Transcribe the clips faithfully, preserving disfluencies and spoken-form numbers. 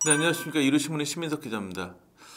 네, 안녕하십니까. 이루신문의 시민석 기자입니다.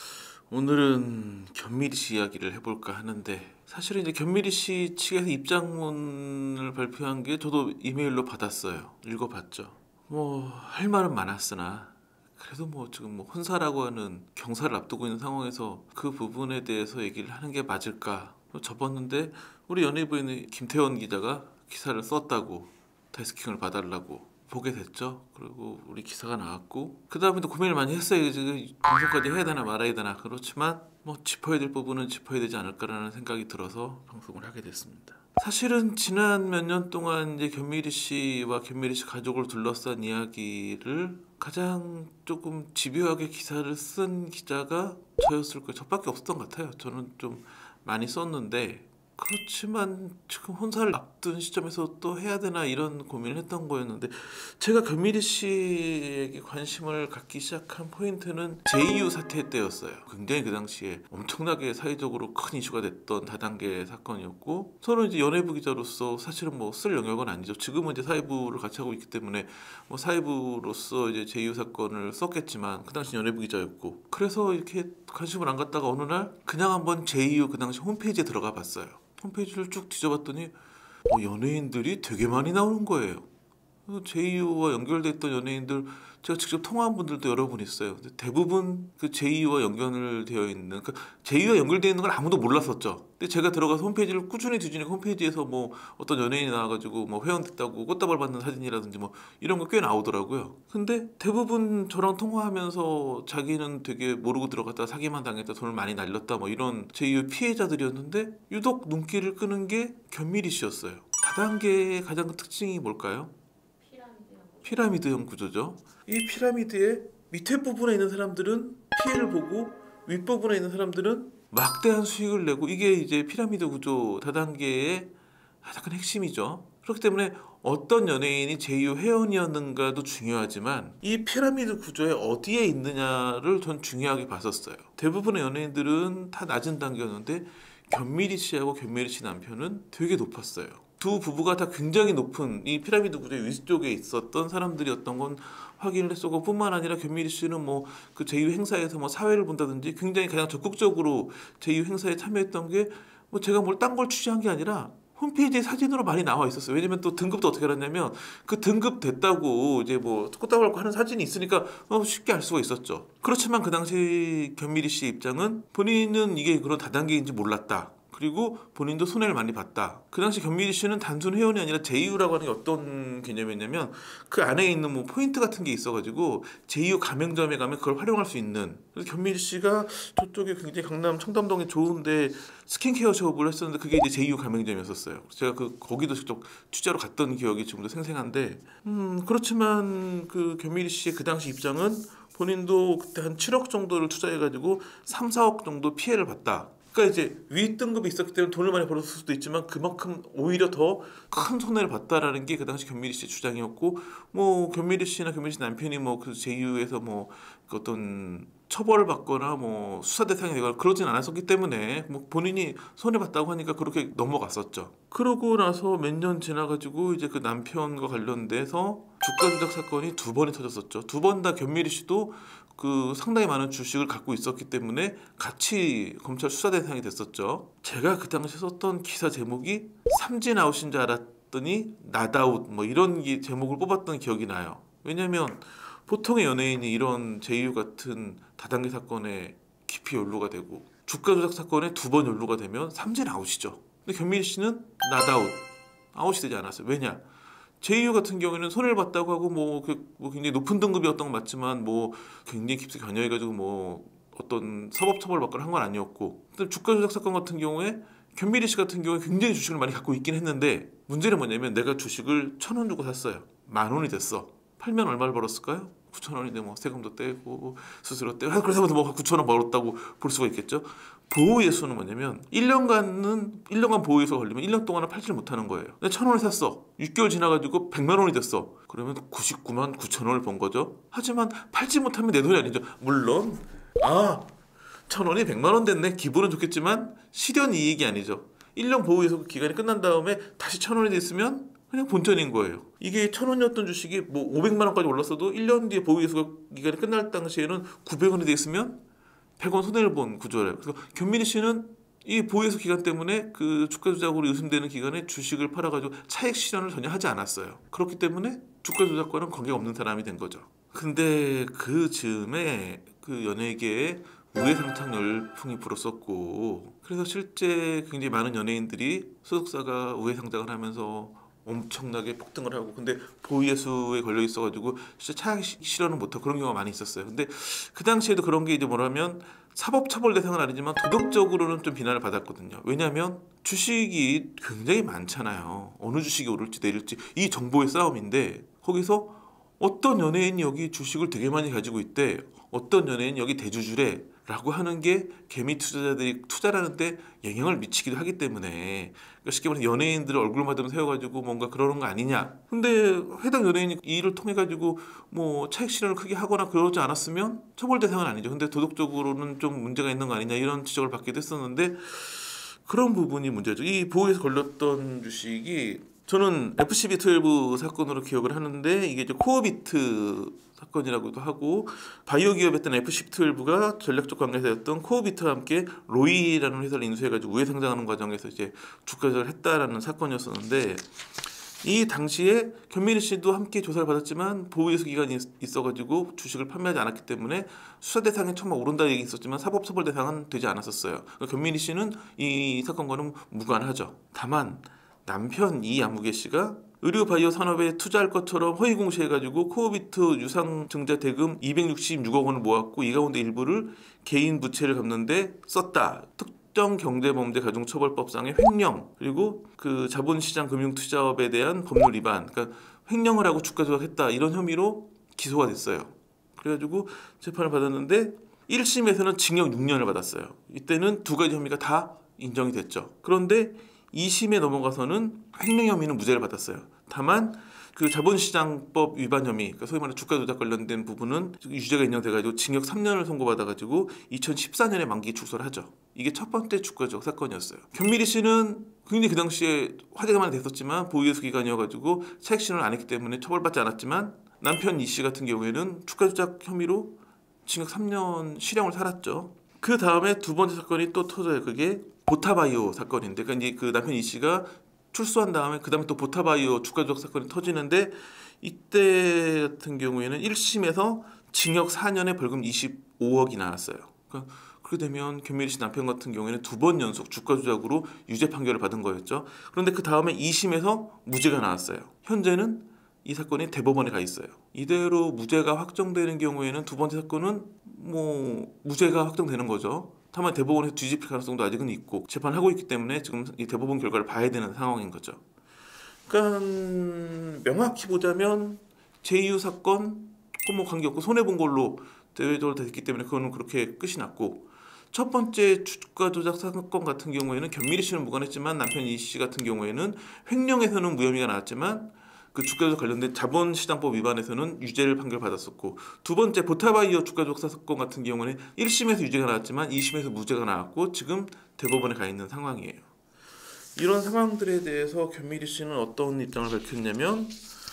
오늘은 견미리 씨 이야기를 해볼까 하는데, 사실은 이제 견미리 씨 측에서 입장문을 발표한 게 저도 이메일로 받았어요. 읽어봤죠. 뭐 할 말은 많았으나 그래도 뭐 지금 뭐 혼사라고 하는 경사를 앞두고 있는 상황에서 그 부분에 대해서 얘기를 하는 게 맞을까 접었는데, 우리 연예부에는 김태원 기자가 기사를 썼다고 데스킹을 봐달라고 보게 됐죠. 그리고 우리 기사가 나왔고, 그 다음에도 고민을 많이 했어요. 지금 방송까지 해야 되나 말아야 되나. 그렇지만 뭐 짚어야 될 부분은 짚어야 되지 않을까라는 생각이 들어서 방송을 하게 됐습니다. 사실은 지난 몇 년 동안 이제 견미리 씨와 견미리 씨 가족을 둘러싼 이야기를 가장 조금 집요하게 기사를 쓴 기자가 저였을 거예요. 저밖에 없었던 것 같아요. 저는 좀 많이 썼는데, 그렇지만 지금 혼사를 앞둔 시점에서 또 해야 되나 이런 고민을 했던 거였는데, 제가 견미리 씨에게 관심을 갖기 시작한 포인트는 제이유 사태 때였어요. 굉장히 그 당시에 엄청나게 사회적으로 큰 이슈가 됐던 다단계 사건이었고, 저는 이제 연예부 기자로서 사실은 뭐 쓸 영역은 아니죠. 지금은 이제 사회부를 같이 하고 있기 때문에 뭐 사회부로서 이제 제이유 사건을 썼겠지만, 그 당시 연예부 기자였고, 그래서 이렇게 관심을 안 갖다가 어느 날 그냥 한번 제이유 그 당시 홈페이지에 들어가 봤어요. 홈페이지를 쭉 뒤져봤더니 어, 연예인들이 되게 많이 나오는 거예요. 제이유와 연결돼 있던 연예인들, 제가 직접 통화한 분들도 여러 분 있어요. 근데 대부분 그 제이유와 연결되어 있는, 그러니까 제이유와 연결되어 있는 걸 아무도 몰랐었죠. 근데 제가 들어가서 홈페이지를 꾸준히 뒤지니까 홈페이지에서 뭐 어떤 연예인이 나와가지고 뭐 회원됐다고 꽃다발 받는 사진이라든지 뭐 이런 거 꽤 나오더라고요. 근데 대부분 저랑 통화하면서 자기는 되게 모르고 들어갔다 사기만 당했다, 돈을 많이 날렸다, 뭐 이런 제이유 피해자들이었는데, 유독 눈길을 끄는 게 견미리 씨였어요. 다단계의 가장 큰 특징이 뭘까요? 피라미드형 구조죠. 이 피라미드의 밑에 부분에 있는 사람들은 피해를 보고, 윗부분에 있는 사람들은 막대한 수익을 내고, 이게 이제 피라미드 구조 다단계의 가장 큰 핵심이죠. 그렇기 때문에 어떤 연예인이 제이유 회원이었는가도 중요하지만, 이 피라미드 구조에 어디에 있느냐를 전 중요하게 봤었어요. 대부분의 연예인들은 다 낮은 단계였는데, 견미리 씨하고 견미리 씨 남편은 되게 높았어요. 두 부부가 다 굉장히 높은 이 피라미드 구조의 위쪽에 있었던 사람들이었던 건 확인을 했었고, 뿐만 아니라 견미리 씨는 뭐 그 제이유 행사에서 뭐 사회를 본다든지 굉장히 가장 적극적으로 제이유 행사에 참여했던 게, 뭐 제가 뭘 딴 걸 취재한 게 아니라 홈페이지에 사진으로 많이 나와 있었어요. 왜냐면 또 등급도 어떻게 알았냐면, 그 등급 됐다고 이제 뭐 꽃다발 하는 사진이 있으니까 어 쉽게 알 수가 있었죠. 그렇지만 그 당시 견미리 씨 입장은 본인은 이게 그런 다단계인지 몰랐다. 그리고 본인도 손해를 많이 봤다. 그 당시 견미리 씨는 단순 회원이 아니라 제이유라고 하는 게 어떤 개념이었냐면, 그 안에 있는 뭐 포인트 같은 게 있어가지고 제이유 가맹점에 가면 그걸 활용할 수 있는. 그래서 견미리 씨가 저쪽에 굉장히 강남 청담동에 좋은데 스킨케어 숍을 했었는데, 그게 이제 제이유 가맹점이었어요. 제가 그 거기도 직접 취재로 갔던 기억이 지금도 생생한데, 음 그렇지만 그 견미리 씨의 그 당시 입장은, 본인도 그때 한 칠억 정도를 투자해가지고 삼, 사억 정도 피해를 봤다. 그러니까 이제 위 등급이 있었기 때문에 돈을 많이 벌었을 수도 있지만, 그만큼 오히려 더 큰 손해를 봤다라는 게 그 당시 견미리 씨의 주장이었고, 뭐 견미리 씨나 견미리 씨 남편이 뭐 그 제이유에서 뭐 그 어떤 처벌을 받거나 뭐 수사 대상이 되거나 그러진 않았었기 때문에, 뭐 본인이 손해 봤다고 하니까 그렇게 넘어갔었죠. 그러고 나서 몇 년 지나가지고 이제 그 남편과 관련돼서 주가 조작 사건이 두 번이 터졌었죠. 두 번 다 견미리 씨도 그 상당히 많은 주식을 갖고 있었기 때문에 같이 검찰 수사 대상이 됐었죠. 제가 그 당시 썼던 기사 제목이 삼진 아웃인 줄 알았더니 낫아웃, 뭐 이런 제목을 뽑았던 기억이 나요. 왜냐면 보통의 연예인이 이런 제이유 같은 다단계 사건에 깊이 연루가 되고, 주가 조작 사건에 두 번 연루가 되면 삼진 아웃이죠. 근데 견미리 씨는 낫아웃, 아웃이 되지 않았어요. 왜냐? 제이유 같은 경우에는 손해를 봤다고 하고, 뭐, 그, 뭐 굉장히 높은 등급이었던 건 맞지만, 뭐 굉장히 깊이 관여해가지고 뭐 어떤 사법 처벌 받거나 한 건 아니었고, 주가 조작 사건 같은 경우에 견미리 씨 같은 경우에 굉장히 주식을 많이 갖고 있긴 했는데, 문제는 뭐냐면 내가 주식을 천 원 주고 샀어요. 만 원이 됐어. 팔면 얼마를 벌었을까요? 구천 원인데 뭐 세금도 떼고 수수료 떼고, 그래서 뭐 구천 원 벌었다고 볼 수가 있겠죠. 보호예수는 뭐냐면 일 년간은 일 년간 보호예수 걸리면 일 년 동안은 팔지를 못하는 거예요. 내가 천 원을 샀어. 육 개월 지나가지고 백만 원이 됐어. 그러면 구십구만 구천 원을 번 거죠. 하지만 팔지 못하면 내 돈이 아니죠. 물론 아 천 원이 백만 원 됐네, 기분은 좋겠지만 실현 이익이 아니죠. 일 년 보호예수 기간이 끝난 다음에 다시 천 원이 됐으면 그냥 본전인 거예요. 이게 천 원이었던 주식이 뭐 오백만 원까지 올랐어도 일 년 뒤에 보유예수 기간이 끝날 당시에는 구백 원이 돼 있으면 백 원 손해를 본 구조래요. 그래서 견미리 씨는 이 보유예수 기간 때문에 그 주가 조작으로 의심되는 기간에 주식을 팔아가지고 차익 실현을 전혀 하지 않았어요. 그렇기 때문에 주가 조작과는 관계가 없는 사람이 된 거죠. 근데 그 즈음에 그 연예계에 우회상탕 열풍이 불었었고, 그래서 실제 굉장히 많은 연예인들이 소속사가 우회상장을 하면서 엄청나게 폭등을 하고, 근데 보유예수에 걸려 있어가지고 진짜 차익 실현을 못하고 그런 경우가 많이 있었어요. 근데 그 당시에도 그런 게 이제 뭐라면 사법처벌 대상은 아니지만 도덕적으로는 좀 비난을 받았거든요. 왜냐하면 주식이 굉장히 많잖아요. 어느 주식이 오를지 내릴지 이 정보의 싸움인데, 거기서 어떤 연예인이 여기 주식을 되게 많이 가지고 있대, 어떤 연예인이 여기 대주주래 라고 하는 게 개미 투자자들이 투자라는 데 영향을 미치기도 하기 때문에, 그러니까 쉽게 말해서 연예인들을 얼굴마다 세워가지고 뭔가 그러는 거 아니냐. 근데 해당 연예인이 이 일을 통해 가지고 뭐 차익 실현을 크게 하거나 그러지 않았으면 처벌 대상은 아니죠. 근데 도덕적으로는 좀 문제가 있는 거 아니냐 이런 지적을 받기도 했었는데, 그런 부분이 문제죠. 이 보호에서 걸렸던 주식이 저는 에프씨비 십이 사건으로 기억을 하는데, 이게 이제 코어비트 사건이라고도 하고, 바이오 기업이었던 에프씨비 십이가 전략적 관계사였던 코어비트와 함께 로이라는 회사를 인수해가지고 우회 상장하는 과정에서 이제 주가 조작을 했다라는 사건이었었는데, 이 당시에 견미리 씨도 함께 조사를 받았지만 보호예수 기간이 있어가지고 주식을 판매하지 않았기 때문에 수사 대상에 처음 오른다 얘기 있었지만 사법 처벌 대상은 되지 않았었어요. 그러니까 견미리 씨는 이 사건과는 무관하죠. 다만 남편 이야무개 씨가 의료 바이오 산업에 투자할 것처럼 허위 공시해가지고 코어비트 유상증자 대금 이백육십육억 원을 모았고, 이 가운데 일부를 개인 부채를 갚는데 썼다. 특정 경제범죄가중처벌법상의 횡령, 그리고 그 자본시장 금융투자업에 대한 법률 위반, 그러니까 횡령을 하고 주가 조작했다, 이런 혐의로 기소가 됐어요. 그래가지고 재판을 받았는데 일 심에서는 징역 육 년을 받았어요. 이때는 두 가지 혐의가 다 인정이 됐죠. 그런데 이 심에 넘어가서는 횡령 혐의는 무죄를 받았어요. 다만 그 자본시장법 위반 혐의, 그러니까 소위 말하는 주가 조작 관련된 부분은 유죄가 인정돼가지고 징역 삼 년을 선고받아가지고 이천십사 년에 만기 축소를 하죠. 이게 첫 번째 주가 조작 사건이었어요. 견미리 씨는 굉장히 그 당시에 화제가 많이 됐었지만 보유예수 기간이어가지고 차익 실현을 안 했기 때문에 처벌받지 않았지만, 남편 이 씨 같은 경우에는 주가 조작 혐의로 징역 삼 년 실형을 살았죠. 그 다음에 두 번째 사건이 또 터져요. 그게 보타바이오 사건인데, 그러니까 이제 그 남편 이 씨가 출소한 다음에 그 다음에 또 보타바이오 주가 조작 사건이 터지는데, 이때 같은 경우에는 일 심에서 징역 사 년에 벌금 이십오억이 나왔어요. 그러니까 그렇게 되면 견미리 씨 남편 같은 경우에는 두 번 연속 주가 조작으로 유죄 판결을 받은 거였죠. 그런데 그 다음에 이 심에서 무죄가 나왔어요. 현재는 이 사건이 대법원에 가 있어요. 이대로 무죄가 확정되는 경우에는 두 번째 사건은 뭐 무죄가 확정되는 거죠. 다만 대법원에서 뒤집힐 가능성도 아직은 있고 재판을 하고 있기 때문에 지금 이 대법원 결과를 봐야 되는 상황인 거죠. 그러니까 명확히 보자면 제이유 사건 뭐 관계없고 손해본 걸로 대외적으로 됐기 때문에 그거는 그렇게 끝이 났고, 첫 번째 주가 조작 사건 같은 경우에는 견미리 씨는 무관했지만 남편 이 씨 같은 경우에는 횡령에서는 무혐의가 나왔지만 그 주가 조작 관련된 자본시장법 위반에서는 유죄를 판결받았었고, 두 번째 보타바이오 주가 조작 사건 같은 경우는 일 심에서 유죄가 나왔지만 이 심에서 무죄가 나왔고 지금 대법원에 가 있는 상황이에요. 이런 상황들에 대해서 견미리 씨는 어떤 입장을 밝혔냐면,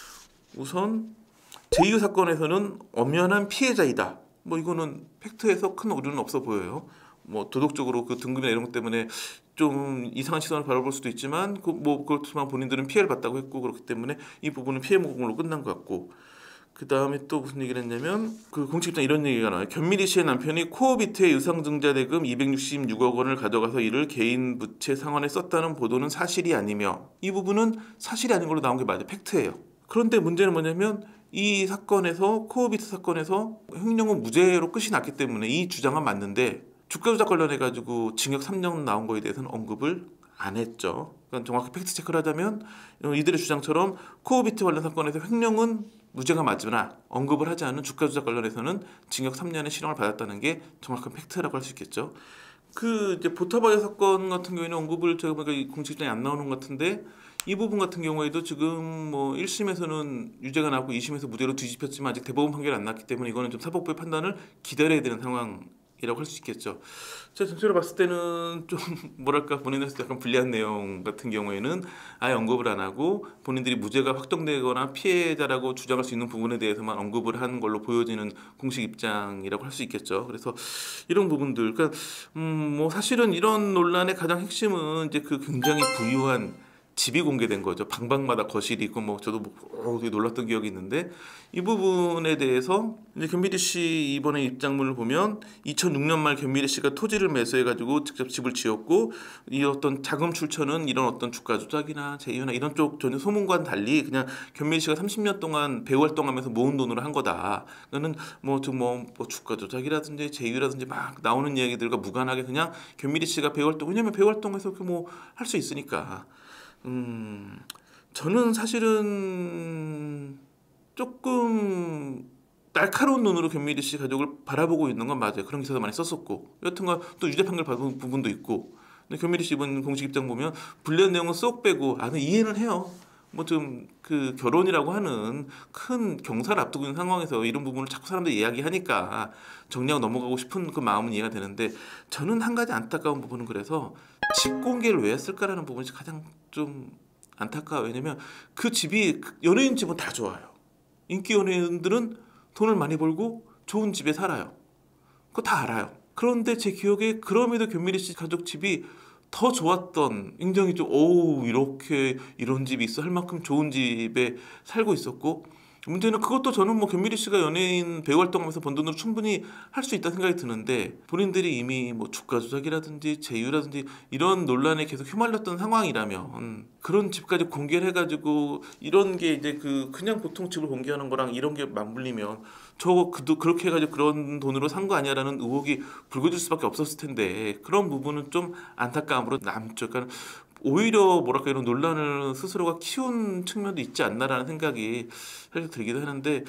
우선 제이유 사건에서는 엄연한 피해자이다. 뭐 이거는 팩트에서 큰 오류는 없어 보여요. 뭐 도덕적으로 그 등급이나 이런 것 때문에 좀 이상한 시선을 바라볼 수도 있지만, 그 뭐 그렇지만 본인들은 피해를 봤다고 했고, 그렇기 때문에 이 부분은 피해 모금으로 끝난 것 같고, 그 다음에 또 무슨 얘기를 했냐면 그 공식 입장 이런 얘기가 나와요. 견미리 씨의 남편이 코어비트의 유상증자 대금 이백육십육억 원을 가져가서 이를 개인 부채 상환에 썼다는 보도는 사실이 아니며, 이 부분은 사실이 아닌 걸로 나온 게 맞아요. 팩트예요. 그런데 문제는 뭐냐면 이 사건에서 코어비트 사건에서 횡령은 무죄로 끝이 났기 때문에 이 주장은 맞는데, 주가 조작 관련해 가지고 징역 삼 년 나온 거에 대해서는 언급을 안 했죠. 그러니까 정확히 팩트 체크를 하자면 이들의 주장처럼 코어비트 관련 사건에서 횡령은 무죄가 맞으나 언급을 하지 않은 주가 조작 관련해서는 징역 삼 년의 실형을 받았다는 게 정확한 팩트라고 할 수 있겠죠. 그 이제 보타바이오 사건 같은 경우에는 언급을 제가 보니까 공식적이 안 나오는 것 같은데, 이 부분 같은 경우에도 지금 뭐 일 심에서는 유죄가 나고 이 심에서 무죄로 뒤집혔지만 아직 대법원 판결이 안 났기 때문에 이거는 좀 사법부의 판단을 기다려야 되는 상황 이라고 할 수 있겠죠. 제가 전체로 봤을 때는 좀 뭐랄까 본인에서 약간 불리한 내용 같은 경우에는 아예 언급을 안 하고 본인들이 무죄가 확정되거나 피해자라고 주장할 수 있는 부분에 대해서만 언급을 하는 걸로 보여지는 공식 입장이라고 할 수 있겠죠. 그래서 이런 부분들, 그러니까 음 뭐 사실은 이런 논란의 가장 핵심은 이제 그 굉장히 부유한 집이 공개된 거죠. 방방마다 거실이 있고 뭐 저도 뭐 어, 되게 놀랐던 기억이 있는데 이 부분에 대해서 이제 견미리 씨 이번에 입장문을 보면 이천육 년 말 견미리 씨가 토지를 매수해 가지고 직접 집을 지었고 이 어떤 자금 출처는 이런 어떤 주가 조작이나 제휴나 이런 쪽 전혀 소문과는 달리 그냥 견미리 씨가 삼십 년 동안 배우 활동하면서 모은 돈으로 한 거다. 그거는 뭐좀뭐 뭐 주가 조작이라든지 제휴라든지 막 나오는 이야기들과 무관하게 그냥 견미리 씨가 배우 활동, 왜냐면 배우 활동에서 뭐 할 수 있으니까. 음, 저는 사실은 조금 날카로운 눈으로 견미리 씨 가족을 바라보고 있는 건 맞아요. 그런 기사도 많이 썼었고 여튼간 또 유죄 판결 받은 부분도 있고. 근데 견미리 씨 이번 공식 입장 보면 불리한 내용은 쏙 빼고 아는 이해는 해요. 뭐 좀 그 결혼이라고 하는 큰 경사를 앞두고 있는 상황에서 이런 부분을 자꾸 사람들이 이야기하니까 정리하고 넘어가고 싶은 그 마음은 이해가 되는데 저는 한 가지 안타까운 부분은 그래서 집 공개를 왜 했을까라는 부분이 가장 좀 안타까워요. 왜냐면 그 집이 연예인 집은 다 좋아요. 인기 연예인들은 돈을 많이 벌고 좋은 집에 살아요. 그거 다 알아요. 그런데 제 기억에 그럼에도 견미리 씨 가족 집이 더 좋았던, 굉장히 좀 오우 이렇게 이런 집이 있어 할 만큼 좋은 집에 살고 있었고, 문제는 그것도 저는 뭐 견미리 씨가 연예인 배우 활동하면서 번 돈으로 충분히 할 수 있다 생각이 드는데 본인들이 이미 뭐 주가 조작이라든지 제휴라든지 이런 논란에 계속 휘말렸던 상황이라면 그런 집까지 공개를 해가지고 이런 게 이제 그 그냥 보통 집을 공개하는 거랑 이런 게 맞물리면 저거 그도 그렇게 해가지고 그런 돈으로 산 거 아니야라는 의혹이 불거질 수밖에 없었을 텐데 그런 부분은 좀 안타까움으로 남죠. 그러니까 오히려 뭐랄까 이런 논란을 스스로가 키운 측면도 있지 않나라는 생각이 사실 들기도 하는데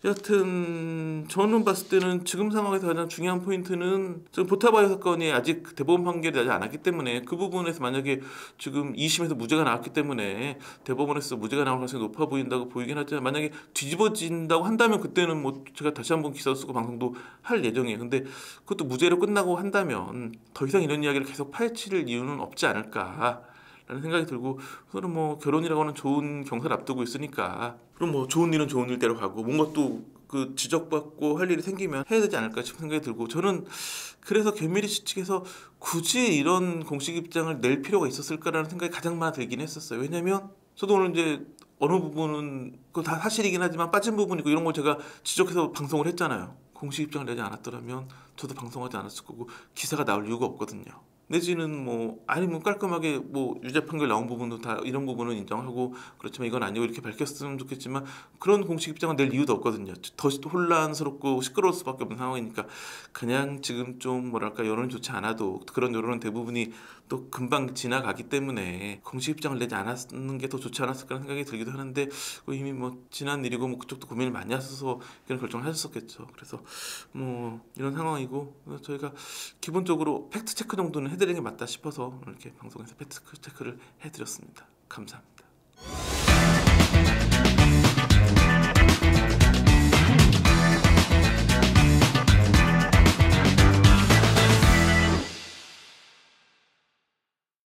여하튼 저는 봤을 때는 지금 상황에서 가장 중요한 포인트는 지금 보타바이오 사건이 아직 대법원 판결이 나지 않았기 때문에 그 부분에서 만약에 지금 이 심에서 무죄가 나왔기 때문에 대법원에서 무죄가 나올 가능성이 높아 보인다고 보이긴 하지만 만약에 뒤집어진다고 한다면 그때는 뭐 제가 다시 한번 기사 쓰고 방송도 할 예정이에요. 근데 그것도 무죄로 끝나고 한다면 더 이상 이런 이야기를 계속 파헤칠 이유는 없지 않을까 라는 생각이 들고, 저는 뭐 결혼이라고 하는 좋은 경사를 앞두고 있으니까 그럼 뭐 좋은 일은 좋은 일대로 가고 뭔가 또 그 지적받고 할 일이 생기면 해야 되지 않을까 싶은 생각이 들고, 저는 그래서 견미리 씨 측에서 굳이 이런 공식 입장을 낼 필요가 있었을까라는 생각이 가장 많아 들긴 했었어요. 왜냐면 저도 오늘 이제 어느 부분은 그거 다 사실이긴 하지만 빠진 부분이고 이런 걸 제가 지적해서 방송을 했잖아요. 공식 입장을 내지 않았더라면 저도 방송하지 않았을 거고 기사가 나올 이유가 없거든요. 내지는 뭐 아니면 깔끔하게 뭐 유죄 판결 나온 부분도 다 이런 부분은 인정하고 그렇지만 이건 아니고 이렇게 밝혔으면 좋겠지만 그런 공식 입장을 낼 이유도 없거든요. 더 혼란스럽고 시끄러울 수밖에 없는 상황이니까 그냥 지금 좀 뭐랄까 여론이 좋지 않아도 그런 여론은 대부분이 또 금방 지나가기 때문에 공식 입장을 내지 않았는 게 더 좋지 않았을까 하는 생각이 들기도 하는데 이미 뭐 지난 일이고 뭐 그쪽도 고민을 많이 하셔서 그런 결정을 하셨었겠죠. 그래서 뭐 이런 상황이고 저희가 기본적으로 팩트 체크 정도는 해드리는 게 맞다 싶어서 이렇게 방송에서 팩트 체크를 해드렸습니다. 감사합니다.